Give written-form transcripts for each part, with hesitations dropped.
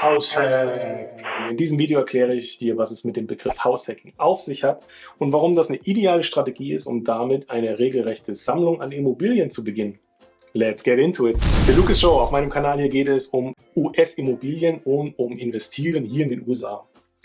Haushack. In diesem Video erkläre ich dir, was es mit dem Begriff Haushacking auf sich hat und warum das eine ideale Strategie ist, um damit eine regelrechte Sammlung an Immobilien zu beginnen. Let's get into it. Der Lucas Show, auf meinem Kanal hier geht es um US-Immobilien und um Investieren hier in den USA.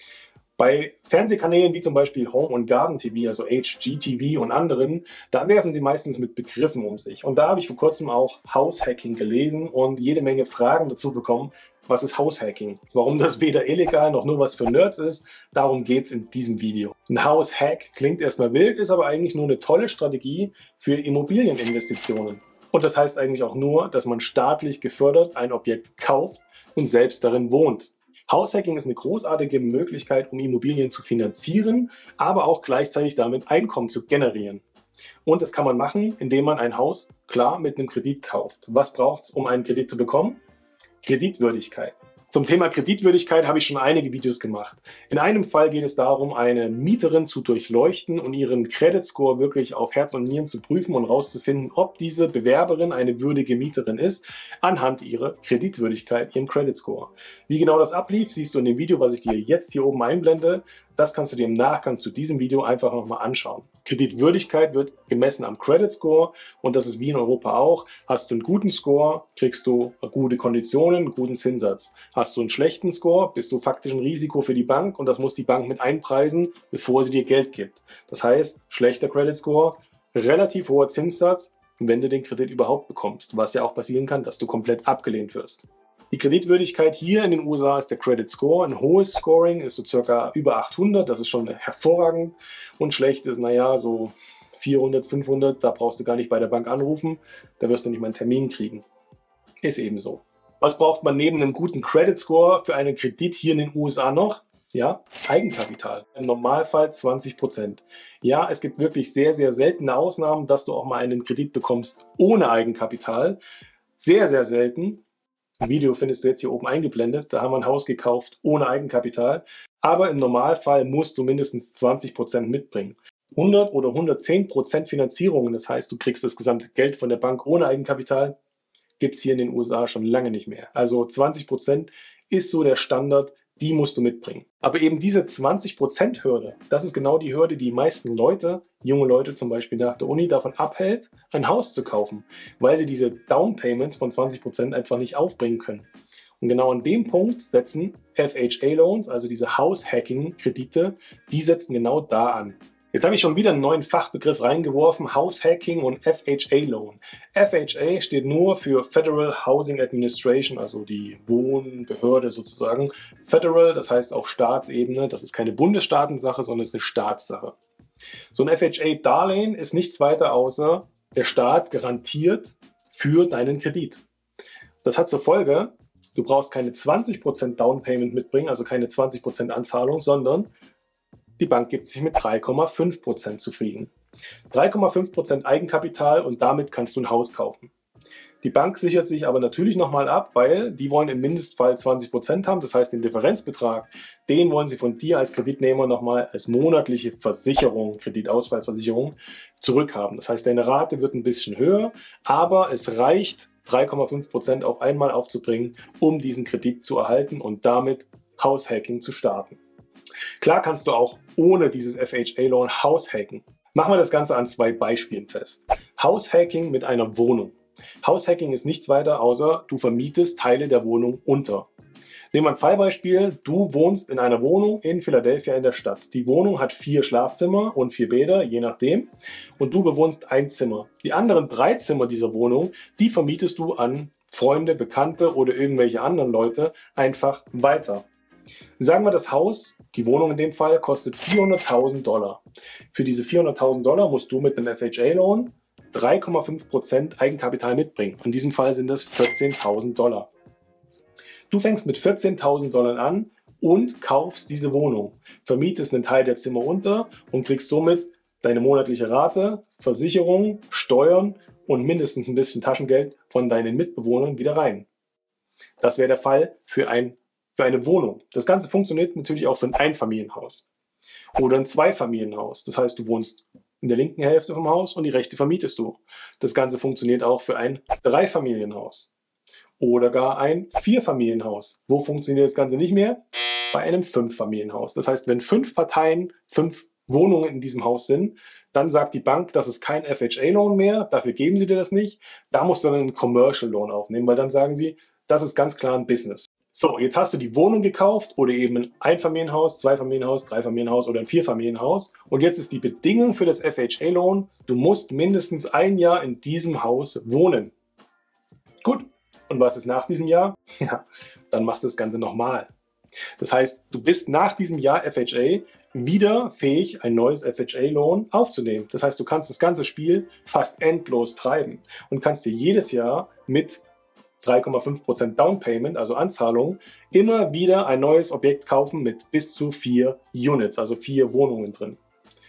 Bei Fernsehkanälen wie zum Beispiel Home und Garden TV, also HGTV und anderen, da werfen sie meistens mit Begriffen um sich. Und da habe ich vor kurzem auch Haushacking gelesen und jede Menge Fragen dazu bekommen. Was ist Haushacking? Warum das weder illegal noch nur was für Nerds ist, darum geht es in diesem Video. Ein Haushack klingt erstmal wild, ist aber eigentlich nur eine tolle Strategie für Immobilieninvestitionen. Und das heißt eigentlich auch nur, dass man staatlich gefördert ein Objekt kauft und selbst darin wohnt. Haushacking ist eine großartige Möglichkeit, um Immobilien zu finanzieren, aber auch gleichzeitig damit Einkommen zu generieren. Und das kann man machen, indem man ein Haus klar mit einem Kredit kauft. Was braucht es, um einen Kredit zu bekommen? Kreditwürdigkeit. Zum Thema Kreditwürdigkeit habe ich schon einige Videos gemacht. In einem Fall geht es darum, eine Mieterin zu durchleuchten und ihren Credit Score wirklich auf Herz und Nieren zu prüfen und herauszufinden, ob diese Bewerberin eine würdige Mieterin ist, anhand ihrer Kreditwürdigkeit, ihrem Credit Score. Wie genau das ablief, siehst du in dem Video, was ich dir jetzt hier oben einblende. Das kannst du dir im Nachgang zu diesem Video einfach nochmal anschauen. Kreditwürdigkeit wird gemessen am Credit Score und das ist wie in Europa auch. Hast du einen guten Score, kriegst du gute Konditionen, einen guten Zinssatz. Hast du einen schlechten Score, bist du faktisch ein Risiko für die Bank und das muss die Bank mit einpreisen, bevor sie dir Geld gibt. Das heißt, schlechter Credit Score, relativ hoher Zinssatz, wenn du den Kredit überhaupt bekommst, was ja auch passieren kann, dass du komplett abgelehnt wirst. Die Kreditwürdigkeit hier in den USA ist der Credit Score. Ein hohes Scoring ist so circa über 800, das ist schon hervorragend. Und schlecht ist, naja, so 400, 500, da brauchst du gar nicht bei der Bank anrufen, da wirst du nicht mal einen Termin kriegen. Ist eben so. Was braucht man neben einem guten Credit Score für einen Kredit hier in den USA noch? Ja, Eigenkapital. Im Normalfall 20%. Ja, es gibt wirklich sehr, sehr seltene Ausnahmen, dass du auch mal einen Kredit bekommst ohne Eigenkapital. Sehr, sehr selten. Ein Video findest du jetzt hier oben eingeblendet. Da haben wir ein Haus gekauft ohne Eigenkapital. Aber im Normalfall musst du mindestens 20% mitbringen. 100 oder 110% Finanzierungen, das heißt, du kriegst das gesamte Geld von der Bank ohne Eigenkapital, gibt es hier in den USA schon lange nicht mehr. Also 20% ist so der Standard, die musst du mitbringen. Aber eben diese 20%-Hürde, das ist genau die Hürde, die meisten Leute, junge Leute zum Beispiel nach der Uni, davon abhält, ein Haus zu kaufen, weil sie diese Down-Payments von 20% einfach nicht aufbringen können. Und genau an dem Punkt setzen FHA-Loans, also diese House-Hacking-Kredite, die setzen genau da an. Jetzt habe ich schon wieder einen neuen Fachbegriff reingeworfen, House-Hacking und FHA-Loan. FHA steht nur für Federal Housing Administration, also die Wohnbehörde sozusagen. Federal, das heißt auf Staatsebene, das ist keine Bundesstaatensache, sondern es ist eine Staatssache. So ein FHA-Darlehen ist nichts weiter außer, der Staat garantiert für deinen Kredit. Das hat zur Folge, du brauchst keine 20% Downpayment mitbringen, also keine 20% Anzahlung, sondern die Bank gibt sich mit 3,5% zufrieden. 3,5% Eigenkapital und damit kannst du ein Haus kaufen. Die Bank sichert sich aber natürlich nochmal ab, weil die wollen im Mindestfall 20% haben. Das heißt, den Differenzbetrag, den wollen sie von dir als Kreditnehmer nochmal als monatliche Versicherung, Kreditausfallversicherung, zurückhaben. Das heißt, deine Rate wird ein bisschen höher, aber es reicht, 3,5% auf einmal aufzubringen, um diesen Kredit zu erhalten und damit Haushacking zu starten. Klar kannst du auch ohne dieses FHA-Loan House-Hacken. Machen wir das Ganze an zwei Beispielen fest. House-Hacking mit einer Wohnung. House-Hacking ist nichts weiter, außer du vermietest Teile der Wohnung unter. Nehmen wir ein Fallbeispiel. Du wohnst in einer Wohnung in Philadelphia in der Stadt. Die Wohnung hat 4 Schlafzimmer und 4 Bäder, je nachdem. Und du bewohnst ein Zimmer. Die anderen 3 Zimmer dieser Wohnung, die vermietest du an Freunde, Bekannte oder irgendwelche anderen Leute einfach weiter. Sagen wir, das Haus, die Wohnung in dem Fall, kostet $400.000. Für diese $400.000 musst du mit einem FHA-Loan 3,5% Eigenkapital mitbringen. In diesem Fall sind das $14.000. Du fängst mit $14.000 an und kaufst diese Wohnung, vermietest einen Teil der Zimmer unter und kriegst somit deine monatliche Rate, Versicherung, Steuern und mindestens ein bisschen Taschengeld von deinen Mitbewohnern wieder rein. Das wäre der Fall für eine Wohnung. Das Ganze funktioniert natürlich auch für ein Einfamilienhaus oder ein Zweifamilienhaus. Das heißt, du wohnst in der linken Hälfte vom Haus und die rechte vermietest du. Das Ganze funktioniert auch für ein Dreifamilienhaus oder gar ein Vierfamilienhaus. Wo funktioniert das Ganze nicht mehr? Bei einem Fünffamilienhaus. Das heißt, wenn 5 Parteien, 5 Wohnungen in diesem Haus sind, dann sagt die Bank, das ist kein FHA-Loan mehr, dafür geben sie dir das nicht. Da musst du dann einen Commercial Loan aufnehmen, weil dann sagen sie, das ist ganz klar ein Business. So, jetzt hast du die Wohnung gekauft oder eben ein Einfamilienhaus, Zweifamilienhaus, Dreifamilienhaus oder ein Vierfamilienhaus. Und jetzt ist die Bedingung für das FHA-Loan, du musst mindestens 1 Jahr in diesem Haus wohnen. Gut, und was ist nach diesem Jahr? Ja, dann machst du das Ganze nochmal. Das heißt, du bist nach diesem Jahr FHA wieder fähig, ein neues FHA-Loan aufzunehmen. Das heißt, du kannst das ganze Spiel fast endlos treiben und kannst dir jedes Jahr mit 3,5% Down Payment, also Anzahlung, immer wieder ein neues Objekt kaufen mit bis zu 4 Units, also 4 Wohnungen drin.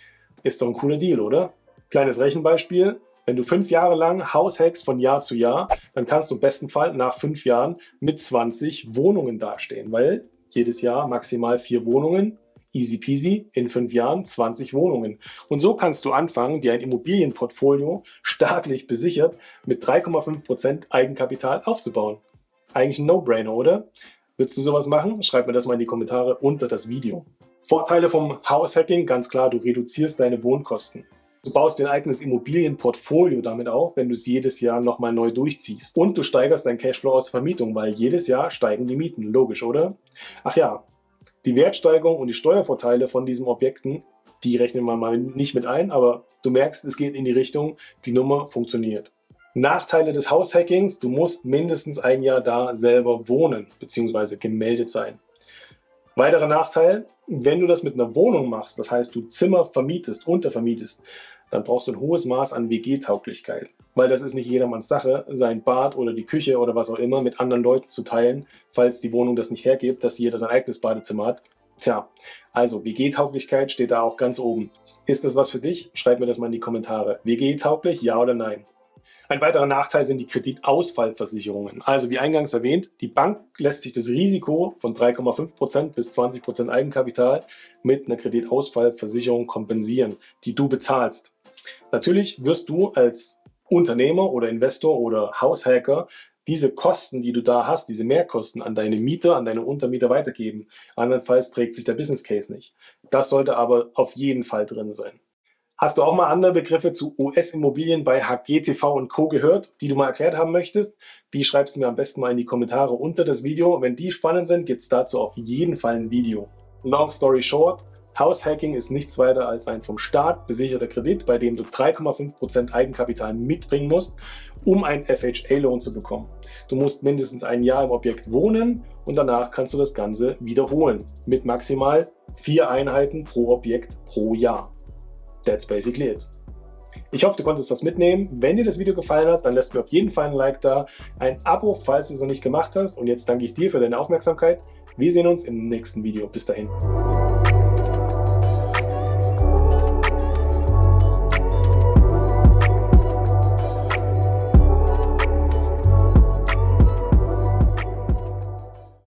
Ist doch ein cooler Deal, oder? Kleines Rechenbeispiel. Wenn du 5 Jahre lang Haus hackst von Jahr zu Jahr, dann kannst du im besten Fall nach 5 Jahren mit 20 Wohnungen dastehen, weil jedes Jahr maximal 4 Wohnungen, easy peasy, in 5 Jahren 20 Wohnungen. Und so kannst du anfangen, dir ein Immobilienportfolio staatlich besichert mit 3,5% Eigenkapital aufzubauen. Eigentlich ein No-Brainer, oder? Würdest du sowas machen? Schreib mir das mal in die Kommentare unter das Video. Vorteile vom House-Hacking, ganz klar, du reduzierst deine Wohnkosten. Du baust dein eigenes Immobilienportfolio damit auf, wenn du es jedes Jahr nochmal neu durchziehst. Und du steigerst deinen Cashflow aus Vermietung, weil jedes Jahr steigen die Mieten. Logisch, oder? Ach ja, die Wertsteigerung und die Steuervorteile von diesen Objekten, die rechnen wir mal nicht mit ein, aber du merkst, es geht in die Richtung, die Nummer funktioniert. Nachteile des House-Hackings, du musst mindestens 1 Jahr da selber wohnen bzw. gemeldet sein. Weiterer Nachteil, wenn du das mit einer Wohnung machst, das heißt du Zimmer vermietest, untervermietest, dann brauchst du ein hohes Maß an WG-Tauglichkeit. Weil das ist nicht jedermanns Sache, sein Bad oder die Küche oder was auch immer mit anderen Leuten zu teilen, falls die Wohnung das nicht hergibt, dass jeder sein eigenes Badezimmer hat. Tja, also WG-Tauglichkeit steht da auch ganz oben. Ist das was für dich? Schreib mir das mal in die Kommentare. WG-tauglich, ja oder nein? Ein weiterer Nachteil sind die Kreditausfallversicherungen. Also wie eingangs erwähnt, die Bank lässt sich das Risiko von 3,5% bis 20% Eigenkapital mit einer Kreditausfallversicherung kompensieren, die du bezahlst. Natürlich wirst du als Unternehmer oder Investor oder Haushacker diese Kosten, die du da hast, diese Mehrkosten an deine Mieter, an deine Untermieter weitergeben. Andernfalls trägt sich der Business Case nicht. Das sollte aber auf jeden Fall drin sein. Hast du auch mal andere Begriffe zu US-Immobilien bei HGTV und Co. gehört, die du mal erklärt haben möchtest? Die schreibst du mir am besten mal in die Kommentare unter das Video. Wenn die spannend sind, gibt es dazu auf jeden Fall ein Video. Long story short, House-Hacking ist nichts weiter als ein vom Staat besicherter Kredit, bei dem du 3,5% Eigenkapital mitbringen musst, um einen FHA-Loan zu bekommen. Du musst mindestens 1 Jahr im Objekt wohnen und danach kannst du das Ganze wiederholen mit maximal 4 Einheiten pro Objekt pro Jahr. That's basically it. Ich hoffe, du konntest was mitnehmen. Wenn dir das Video gefallen hat, dann lässt mir auf jeden Fall ein Like da, ein Abo, falls du es noch nicht gemacht hast. Und jetzt danke ich dir für deine Aufmerksamkeit. Wir sehen uns im nächsten Video. Bis dahin.